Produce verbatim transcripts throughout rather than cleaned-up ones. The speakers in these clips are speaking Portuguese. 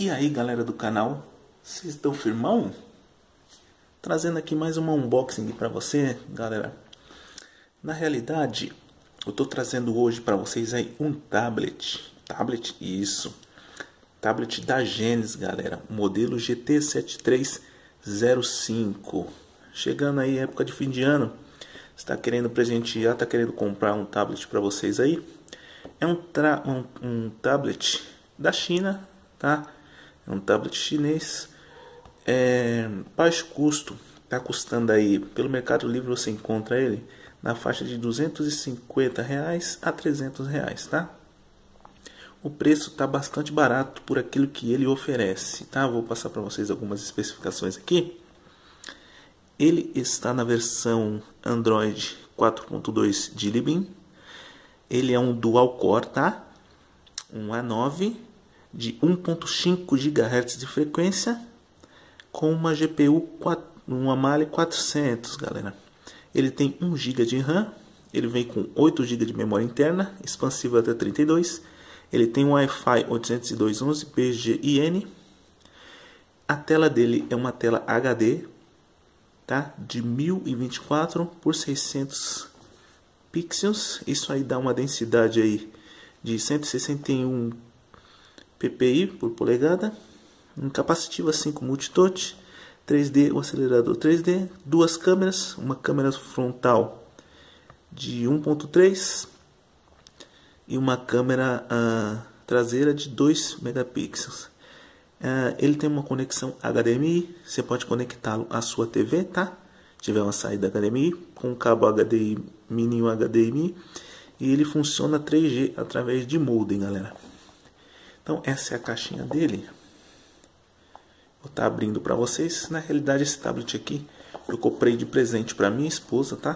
E aí, galera do canal, vocês estão firmão? Trazendo aqui mais uma unboxing para você, galera. Na realidade, eu tô trazendo hoje para vocês aí um tablet. Tablet, isso. Tablet da Genesis, galera. Modelo G T sete três zero cinco. Chegando aí época de fim de ano, está querendo presentear, está querendo comprar um tablet para vocês aí. É um, tra um, um tablet da China, tá? É um tablet chinês, é, baixo custo, tá custando aí, pelo Mercado Livre você encontra ele na faixa de duzentos e cinquenta reais a trezentos reais, tá? O preço tá bastante barato por aquilo que ele oferece, tá? Vou passar para vocês algumas especificações aqui. Ele está na versão Android quatro ponto dois de Librem. Ele é um dual core, tá? Um A nove de um ponto cinco gigahertz de frequência com uma G P U, uma Mali quatrocentos, galera. Ele tem um giga de RAM, ele vem com oito gigas de memória interna, expansível até trinta e dois. Ele tem um Wi-Fi oitocentos e dois ponto onze P G I N. A tela dele é uma tela H D, tá? De mil e vinte e quatro por seiscentos pixels. Isso aí dá uma densidade aí de cento e sessenta e um p p i por polegada. Um capacitivo cinco multitouch, três D, o acelerador três D, duas câmeras, uma câmera frontal de um ponto três e uma câmera uh, traseira de dois megapixels. Uh, ele tem uma conexão H D M I, você pode conectá-lo à sua T V, tá? Se tiver uma saída H D M I com um cabo H D M I, mini H D M I, e ele funciona três G através de modem, galera. Então essa é a caixinha dele. Vou estar abrindo para vocês. Na realidade esse tablet aqui eu comprei de presente para minha esposa, tá?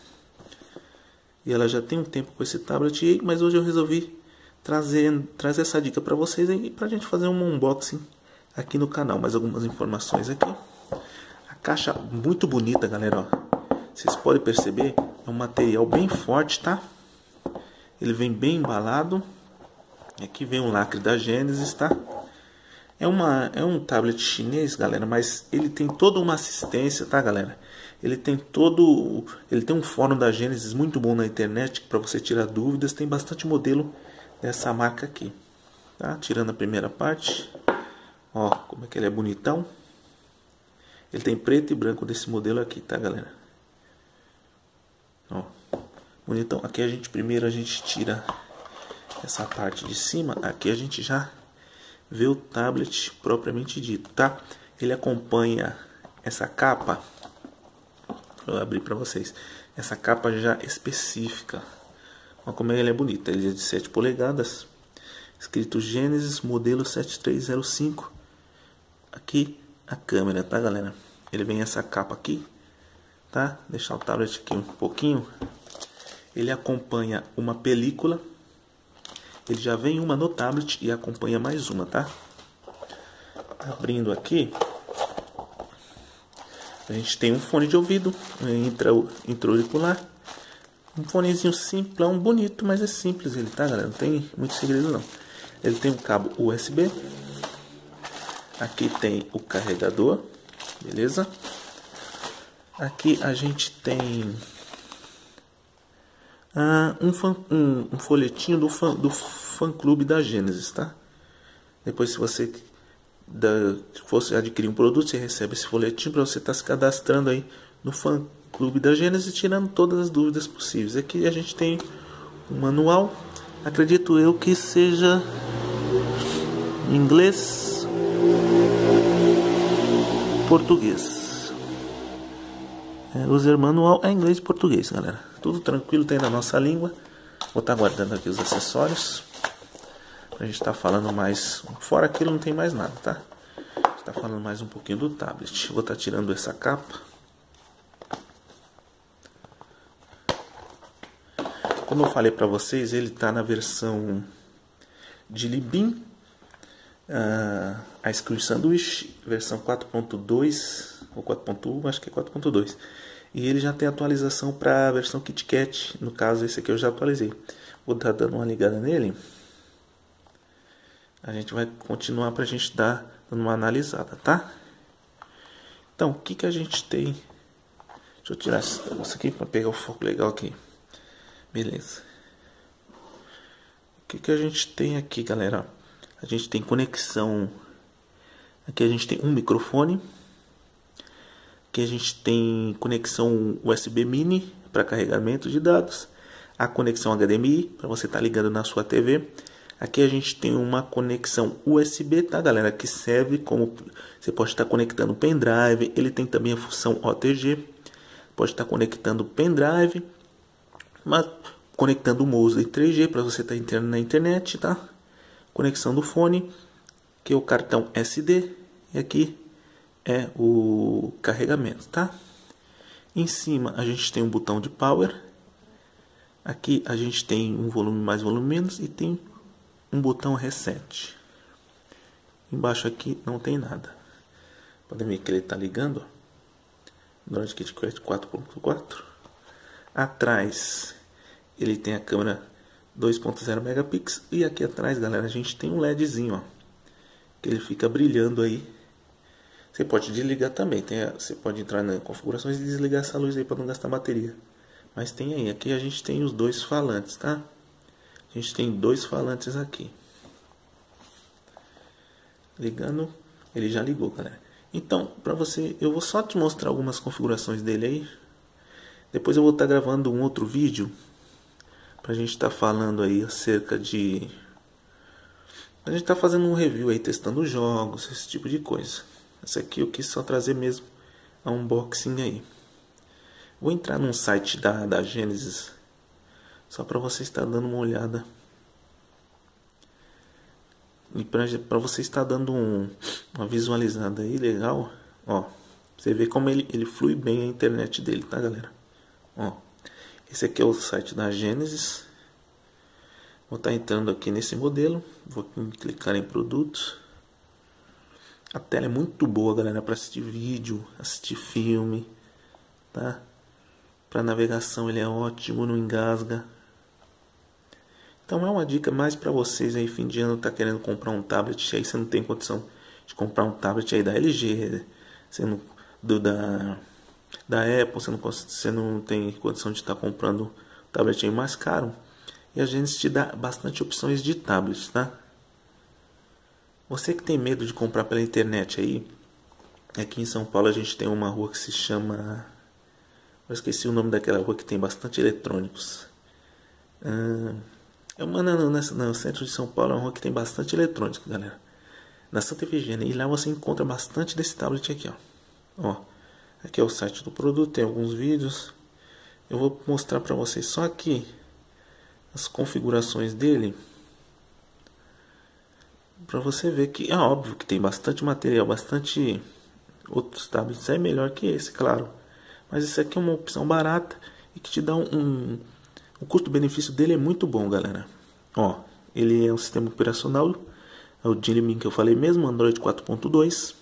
E ela já tem um tempo com esse tablet, mas hoje eu resolvi trazer, trazer essa dica para vocês aí, para a gente fazer um unboxing aqui no canal. Mais algumas informações aqui. A caixa muito bonita, galera, ó. Vocês podem perceber, é um material bem forte, tá? Ele vem bem embalado. Aqui vem um lacre da Genesis, tá? É, uma, é um tablet chinês, galera, mas ele tem toda uma assistência, tá, galera? Ele tem todo, ele tem um fórum da Genesis muito bom na internet para você tirar dúvidas. Tem bastante modelo dessa marca aqui, tá? Tirando a primeira parte, ó, como é que ele é bonitão. Ele tem preto e branco desse modelo aqui, tá, galera? Ó, bonitão. Aqui a gente primeiro a gente tira essa parte de cima. Aqui a gente já vê o tablet propriamente dito, tá? Ele acompanha essa capa. Vou abrir para vocês. Essa capa já específica. Olha como ele é bonito. Ele é de sete polegadas. Escrito Genesis modelo sete três zero cinco. Aqui a câmera, tá, galera? Ele vem essa capa aqui, tá? Deixar o tablet aqui um pouquinho. Ele acompanha uma película. Ele já vem uma no tablet e acompanha mais uma, tá? Abrindo aqui, a gente tem um fone de ouvido, intra-auricular, um fonezinho simplão, bonito, mas é simples ele, tá, galera? Não tem muito segredo não. Ele tem um cabo U S B, aqui tem o carregador, beleza? Aqui a gente tem Ah, um, fã, um, um folhetinho do fã, do fã clube da Genesis, tá? Depois, se você da, fosse adquirir um produto, você recebe esse folhetinho para você estar tá se cadastrando aí no fã clube da Genesis, tirando todas as dúvidas possíveis. Aqui a gente tem um manual, acredito eu que seja em inglês, português. É, user manual é inglês e português, galera. Tudo tranquilo, tem na nossa língua. Vou estar guardando aqui os acessórios. A gente está falando mais. Fora aquilo não tem mais nada, tá? Está falando mais um pouquinho do tablet. Vou estar tirando essa capa. Como eu falei para vocês, ele está na versão de Librem. Uh, a Ice Sandwich, versão quatro ponto dois ou quatro ponto um, acho que é quatro ponto dois. E ele já tem atualização para a versão KitKat. No caso, esse aqui eu já atualizei. Vou estar dando uma ligada nele. a gente vai continuar para a gente dar uma analisada, tá? Então, o que que a gente tem? Deixa eu tirar esse negócio aqui para pegar o foco legal aqui. Beleza. O que que a gente tem aqui, galera? A gente tem conexão. Aqui a gente tem um microfone. Aqui a gente tem conexão U S B mini para carregamento de dados. A conexão H D M I para você estar tá ligando na sua T V. Aqui a gente tem uma conexão U S B, tá, galera? Que serve como você pode estar conectando pendrive. Ele tem também a função O T G. Pode estar conectando pendrive, mas conectando o mouse três G para você estar entrando na internet, tá? Conexão do fone, que é o cartão S D, e aqui é o carregamento, tá? Em cima a gente tem um botão de power. Aqui a gente tem um volume mais, volume menos, e tem um botão reset. Embaixo aqui não tem nada. Podem ver que ele está ligando. Android KitKat quatro ponto quatro. Atrás ele tem a câmera dois ponto zero megapixels. E aqui atrás, galera, a gente tem um LEDzinho, ó, que ele fica brilhando aí. Você pode desligar também. Tem a, você pode entrar nas configurações e desligar essa luz aí para não gastar bateria. Mas tem aí. Aqui a gente tem os dois falantes, tá? A gente tem dois falantes aqui. Ligando, ele já ligou, galera. Então, para você, eu vou só te mostrar algumas configurações dele aí. Depois eu vou estar gravando um outro vídeo pra gente estar falando aí acerca de... A gente tá fazendo um review aí, testando jogos, esse tipo de coisa. Esse aqui eu quis só trazer mesmo a unboxing aí. Vou entrar num site da, da Genesis, só para você estar dando uma olhada. E para você estar dando um, uma visualizada aí legal. Ó, você vê como ele, ele flui bem a internet dele, tá, galera? Ó, esse aqui é o site da Genesis. Vou estar entrando aqui nesse modelo. Vou clicar em produtos. A tela é muito boa, galera, para assistir vídeo, assistir filme, tá? Para navegação ele é ótimo, não engasga. Então é uma dica mais para vocês aí, fim de ano, tá querendo comprar um tablet, aí você não tem condição de comprar um tablet aí da L G, você não, do, da, da Apple, você não, você não tem condição de estar tá comprando um tablet aí mais caro. E a gente te dá bastante opções de tablets, tá? Você que tem medo de comprar pela internet aí, aqui em São Paulo a gente tem uma rua que se chama... Eu esqueci o nome daquela rua que tem bastante eletrônicos. Ah, é uma, no, no, no centro de São Paulo é uma rua que tem bastante eletrônicos, galera. Na Santa Efigênia. E lá você encontra bastante desse tablet aqui, ó. Ó, aqui é o site do produto, tem alguns vídeos. Eu vou mostrar para vocês só aqui as configurações dele, para você ver que é óbvio que tem bastante material, bastante outros tablets é melhor que esse, claro. Mas esse aqui é uma opção barata e que te dá um, um o custo-benefício dele é muito bom, galera. Ó, ele é um sistema operacional, é o Geely que eu falei mesmo, Android quatro ponto dois.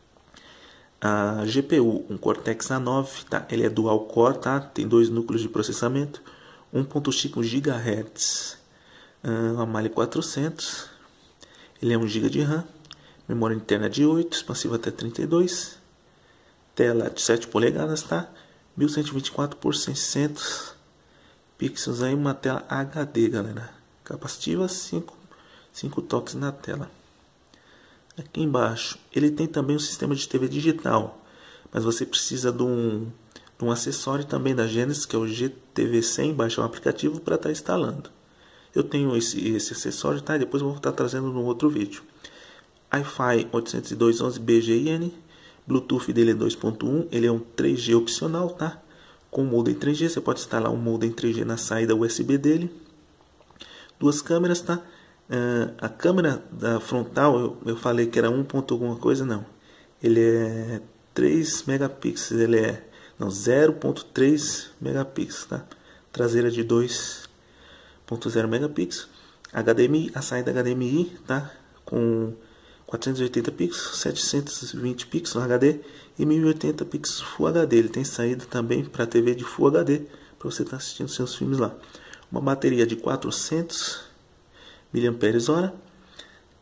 A G P U, um Cortex A nove, tá? Ele é dual core, tá? Tem dois núcleos de processamento, um ponto cinco gigahertz, uh, a Mali quatrocentos. Ele é um gigabyte de RAM, memória interna de oito, expansiva até trinta e dois, tela de sete polegadas, tá? mil cento e vinte e quatro por seiscentos pixels aí, uma tela H D, galera. Capacitiva, cinco, cinco toques na tela. Aqui embaixo, ele tem também um sistema de T V digital, mas você precisa de um, de um acessório também da Genesis, que é o G T V cem, baixa um aplicativo para estar tá instalando. Eu tenho esse, esse acessório, tá? Depois eu vou estar trazendo no outro vídeo. Wi-Fi oitocentos e dois ponto onze B G I N, Bluetooth dele é dois ponto um, ele é um três G opcional, tá? Com modem três G, você pode instalar um modem três G na saída U S B dele. Duas câmeras, tá? Uh, a câmera da frontal, eu, eu falei que era um ponto alguma coisa, não. Ele é três megapixels, ele é não, zero ponto três megapixels, tá? Traseira de dois ponto zero megapixels. H D M I, a saída H D M I, tá? Com quatrocentos e oitenta pixels, setecentos e vinte pixels H D e mil e oitenta pixels Full H D. Ele tem saída também para T V de Full H D, para você estar tá assistindo seus filmes lá. Uma bateria de quatrocentos miliampères hora,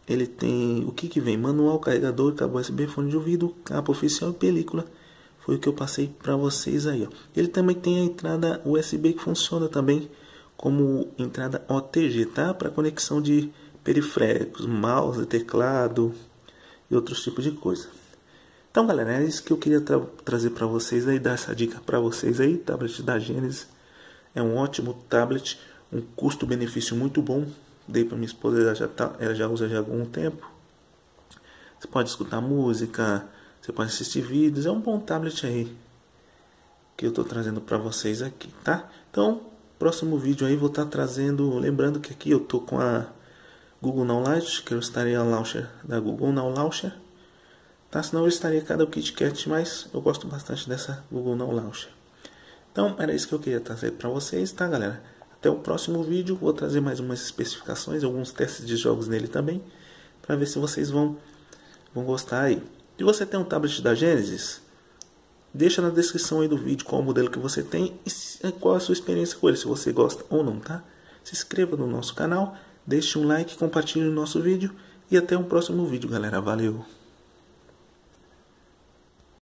ele tem o que que vem? Manual, carregador, cabo U S B, fone de ouvido, capa oficial e película. Foi o que eu passei para vocês aí, ó. Ele também tem a entrada U S B que funciona também como entrada O T G, tá? Para conexão de periféricos, mouse, teclado e outros tipos de coisa. Então, galera, é isso que eu queria tra trazer para vocês aí, dar essa dica para vocês aí. Tablet da Genesis é um ótimo tablet, um custo-benefício muito bom. Dei para minha esposa, ela já, tá, ela já usa já há algum tempo. Você pode escutar música, você pode assistir vídeos, é um bom tablet aí que eu estou trazendo para vocês aqui, tá? Então, próximo vídeo aí vou estar tá trazendo, lembrando que aqui eu tô com a Google Now Lite, que eu estaria a launcher da Google Now Launcher, tá? Senão eu estaria cada o KitKat, mas eu gosto bastante dessa Google Now Launcher. Então, era isso que eu queria trazer para vocês, tá, galera? Até o próximo vídeo, vou trazer mais umas especificações, alguns testes de jogos nele também, para ver se vocês vão, vão gostar aí. Se você tem um tablet da Genesis, deixa na descrição aí do vídeo qual o modelo que você tem e qual a sua experiência com ele, se você gosta ou não, tá? Se inscreva no nosso canal, deixe um like, compartilhe o nosso vídeo e até um próximo vídeo, galera. Valeu!